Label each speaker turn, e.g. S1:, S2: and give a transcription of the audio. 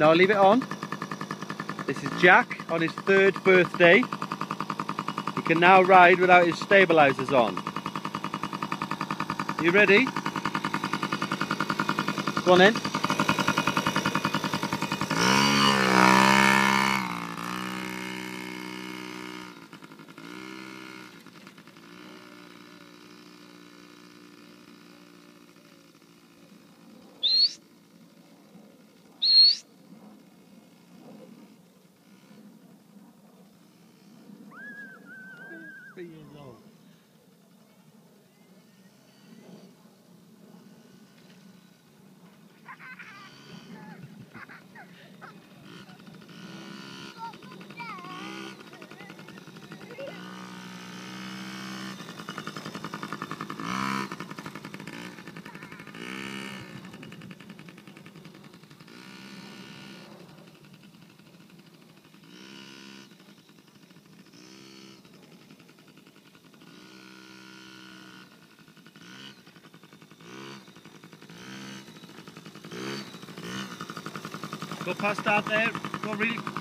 S1: Now leave it on. This is Jack on his 3rd birthday. He can now ride without his stabilisers on. You ready? Go on then. Go past that there. Go really.